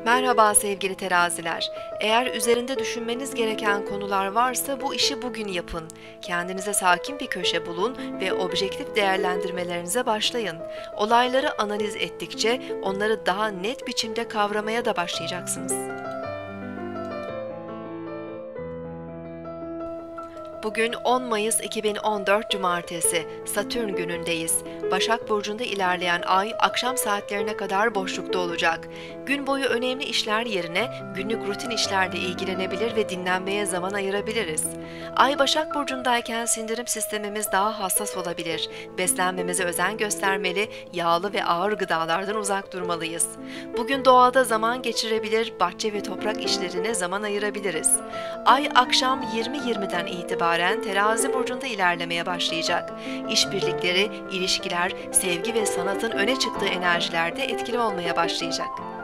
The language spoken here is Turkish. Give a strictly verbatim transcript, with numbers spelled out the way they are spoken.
Merhaba sevgili teraziler. Eğer üzerinde düşünmeniz gereken konular varsa bu işi bugün yapın. Kendinize sakin bir köşe bulun ve objektif değerlendirmelerinize başlayın. Olayları analiz ettikçe onları daha net biçimde kavramaya da başlayacaksınız. Bugün on Mayıs iki bin on dört Cumartesi, Satürn günündeyiz. Başak Burcu'nda ilerleyen ay akşam saatlerine kadar boşlukta olacak. Gün boyu önemli işler yerine günlük rutin işlerle ilgilenebilir ve dinlenmeye zaman ayırabiliriz. Ay Başak Burcu'ndayken sindirim sistemimiz daha hassas olabilir. Beslenmemize özen göstermeli, yağlı ve ağır gıdalardan uzak durmalıyız. Bugün doğada zaman geçirebilir, bahçe ve toprak işlerine zaman ayırabiliriz. Ay akşam yirmi yirmiden itibaren Terazi burcunda ilerlemeye başlayacak. İşbirlikleri, ilişkiler, sevgi ve sanatın öne çıktığı enerjilerde etkili olmaya başlayacak.